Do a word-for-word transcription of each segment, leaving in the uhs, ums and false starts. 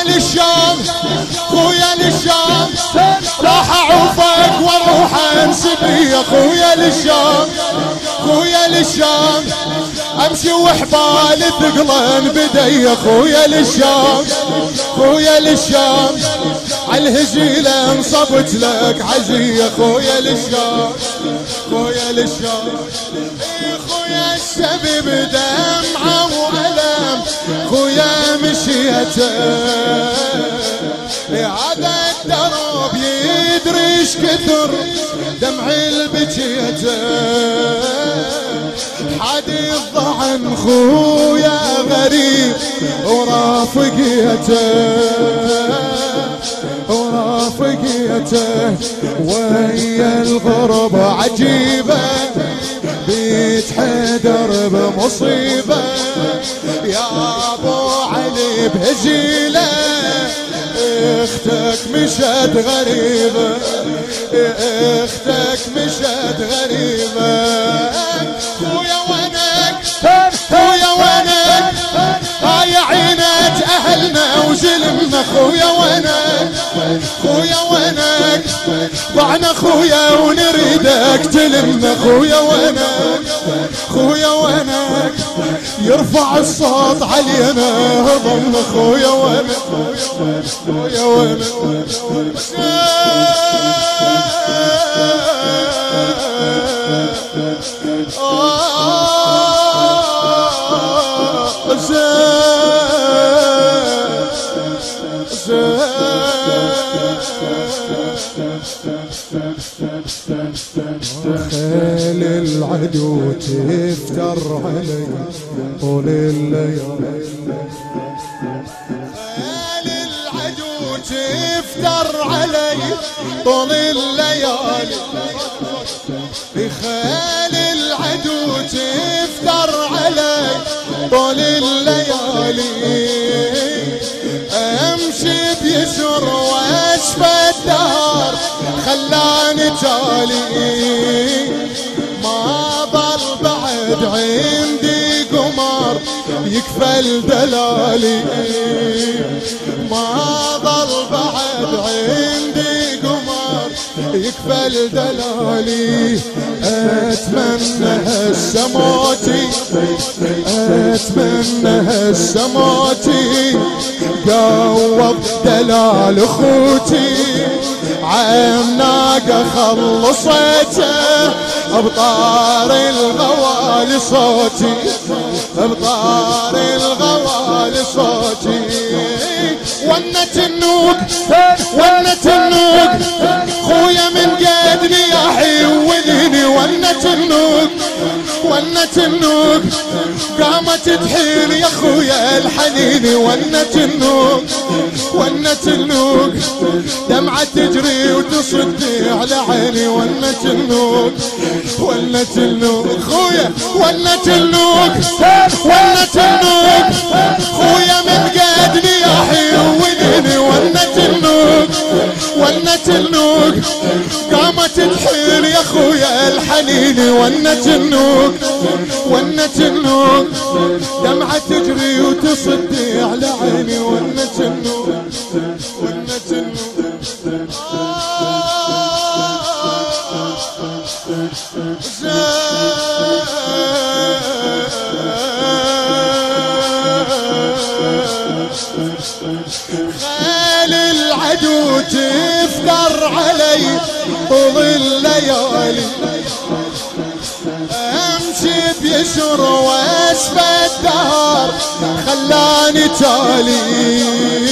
خويا للشام خويا للشام راح اعوفك واروح انسبي يا خويا للشام خويا للشام امشي وحبالي ثقلان بدي يا خويا للشام خويا للشام عالهجيله انصبت لك عزي يا خويا للشام خويا للشام خويا السبب دمعه والم خويا مشيته هذا الدرب يدري ايش كثر دمعي البجيته حادي الضعن خويا غريب ورافقيته ورافقيته ويا الغرب عجيبه بيت حيدر بمصيبه يا ابو علي بهجيله اختك مشت غريبه اختك مشت غريبه خويا وينك خويا وينك هاي عينة اهلنا وجلمنا خويا وينك خويا وينك ضعنا خويا ونريدك تلمنا خويا وينك خويا وينك يرفع الصوت علينا هضمنا خويا وينك خويا وينك خيل العدو تفتر علي طول الليالي خيل العدو تفتر علي طول الليالي خيل العدو تفتر علي طول الليالي امشي بيسر واشفى الدهر خلاني تالي ما ضل بعد عندي قمر يكفى الدلالي ما ضل بعد عندي قمر يكفى الدلالي اتمنى هالسموتي اتمنى هالسموتي قوض دلال اخوتي عيناك خلصته ابطار الغوالي صوتي ابطار الغوالي صوتي ونت النوق ونت النوق خويا من قدني يا حيوليني ونت النوق ونت النوق قامت تحيل يا خويا الحنيني ونت النوق ونت النوق دمعة تجري وتصدي على عيني ونت النوق ونت النوق خويا ونت النوق ونت النوق خويا من قدني يا حيوليني ونت النوق ونت النوق قامت تحيل يا خويا الحنيني ونت النوق ونت النوق دمعة تجري وتصدي على عيني ونت النوق ونت النوق خيل العدو تفتر علي طول الليالي امشي بيسر واشفى الدهر خلاني تالي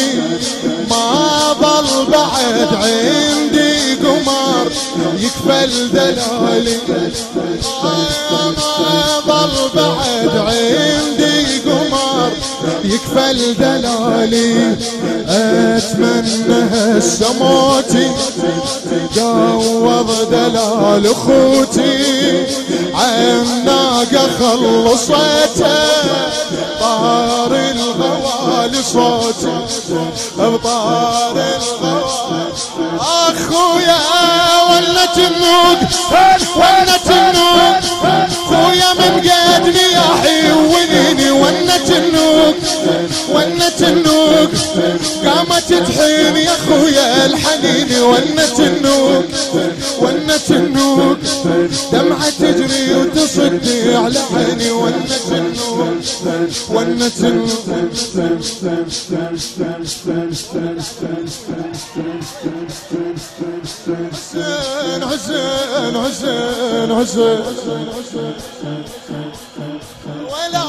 ما ضل بعد عندي قمر يكفى الدلالي ما ضل بعد عندي قمر يكفى الدلالي اتمنى هالسموتي قوض دلال اخوتي عالناقة خلصته طار الغوالي صوتي بطار الغوالي اخويا ولت النوق ولت النوق خويا من قدني يا حيوليني ونت النوق ونت النوق قامت تحين يا خويا الحنين ونت النوك ونت النوك دمعة تجري وتصدي على عيني ونت النوك ونت النوك حسين حسين حسين حسين ولا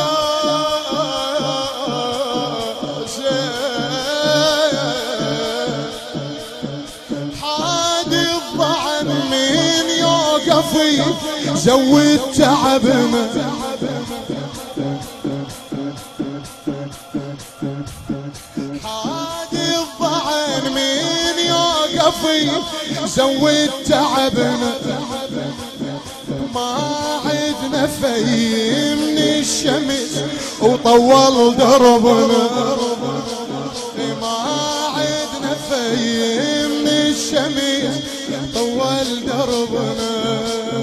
حادي الضعن من يوقفي زود تعبنا حادي الضعن من يوقفي زود تعبنا ما عدنا في من الشمس وطول دربنا ما عدنا في من الشمس طول دربنا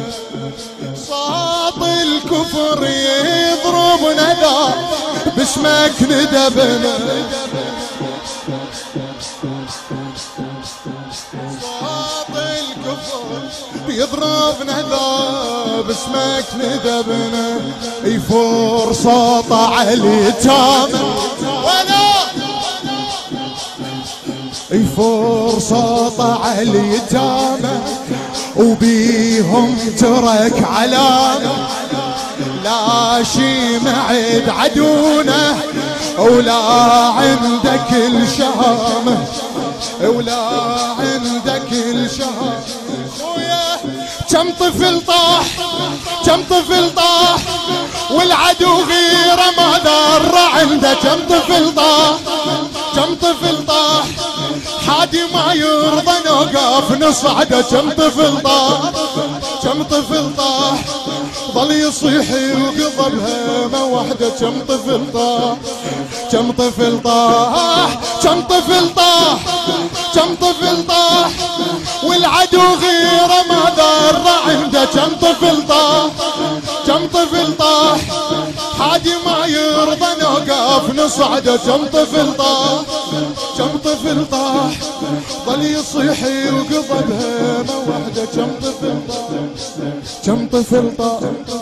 صاط الكفر يضربنا ذا باسمك ندبنا يضربنا ذا باسمك ندبنا يفور صوت علي تامر ولا يفور صوت علي تامر وبيهم ترك علامة لا شي معد عدونا ولا عندك الشهامة ولا عندك الشهامة كم طفل طاح كم طفل طاح والعدو غيره ما ذر عنده كم طفل طاح كم طفل طاح حادي ما يرضى نوقف نصعده كم طفل طاح كم طفل طاح ظل يصيح وقضبها ما وحده كم طفل طاح كم طفل طاح كم طفل طاح كم طفل طاح والعدو غيره ما ذر عنده كم طفل طاح كم طفل طاح حادي ما يرضى نوقف نصعده كم طفل طاح كم طفل طاح ظل يصيح وقضبها ما وحده كم طفل طاح كم طفل طاح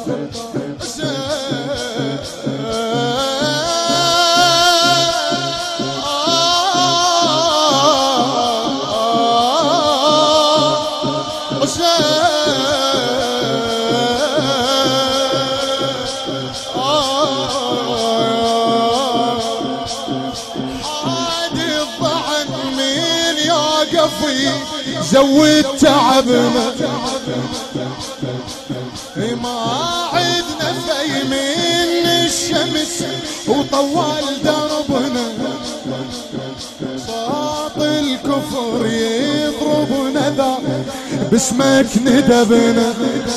زود تعبنا ما عدنا في من الشمس وطول دربنا صاط الكفر يضربنا ذا باسمك ندبنا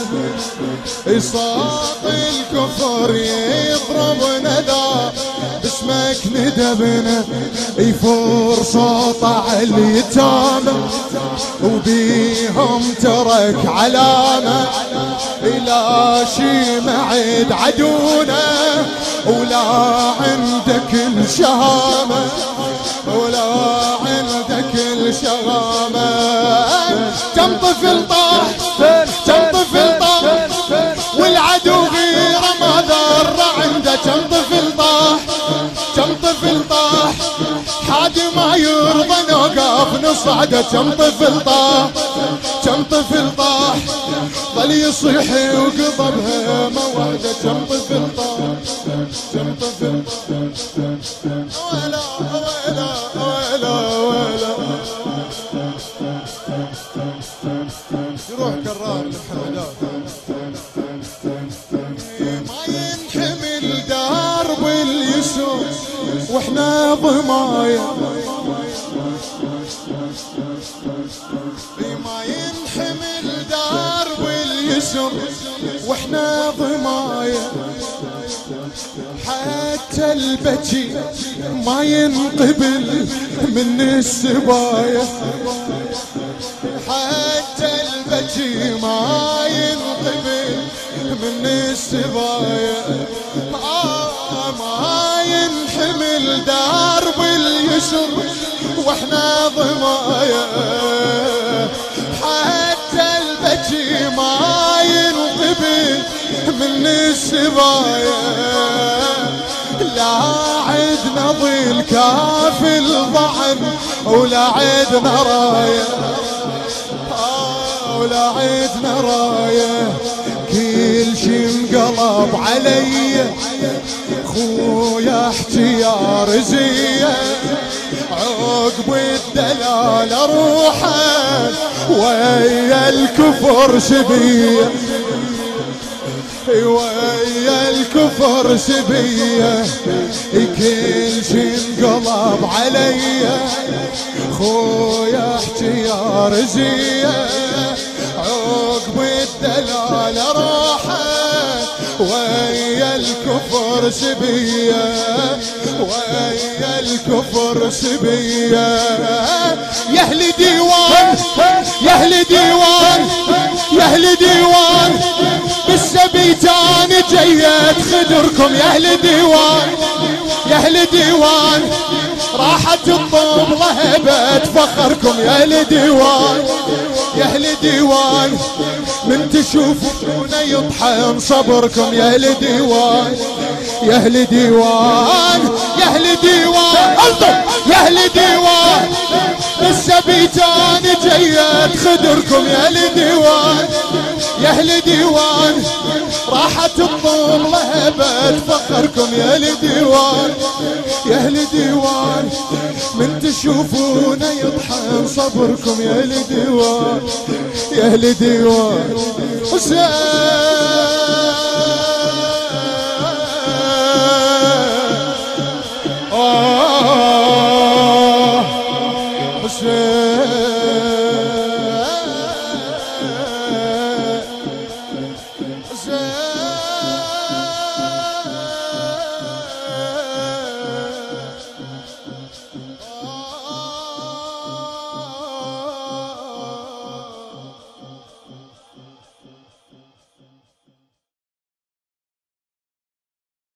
صاط الكفر يضربنا ذا باسمك ندبنا يفور صوت علي تامر وبيهم ترك علامة إلى شي معد عدونا ولا عندك الشهامة ولا عندك الشهامة كم طفل طاح كم طفل طاح والعدو غيره ما ذر عنده كم طفل طاح كم طفل طاح حادي ما يرضى نوقف نصعده كم طفل طاح كم طفل طاح ظل يصيح وقضبها ما وحده كم طفل طاح كم طفل ولا ولا ولا ولا يروح كرار الحمدات ما ينحمل درب اليسوع واحنا ضمايا ما ينحمل درب اليسر واحنا ضمايا حتى البكي ما ينقبل من السبايا حتى البكي ما ينقبل من السبايا ما ينحمل درب اليسر وزر واحنا ضمايا، حتى البكي ما ينقبل من السبايا، لا عدنا ظل كافي الضعن ولا عدنا رايه، آه ولا عدنا رايه، كل شي انقلب علي خويا احتيار زيه، عقب الدلال اروحه ويا الكفر سبيه، ويا الكفر سبيه، كل شي انقلب علي خويا احتيار زيه، عقب الدلال راحه ويا الكفر سبيه، ويا الكفر سبيه، يا اهل ديوان يا اهل ديوان يا اهل ديوان بالسبيتان جيت خدركم، يا اهل ديوان يا اهل ديوان راحت الطوب لهبت فخركم، يا اهل ديوان يا اهل ديوان من تشوفونا يطحن صبركم، يا اهل ديوان يا اهل ديوان يا اهل ديوان يا اهل ديوان بالسبيتان جيت خدركم، يا اهل ديوان يا اهل ديوان راحت الطول لهبت فخركم، يا اهل ديوان يا اهل ديوان من تشوفونا يطحن صبركم، يا اهل ديوان يا اهل ديوان حسين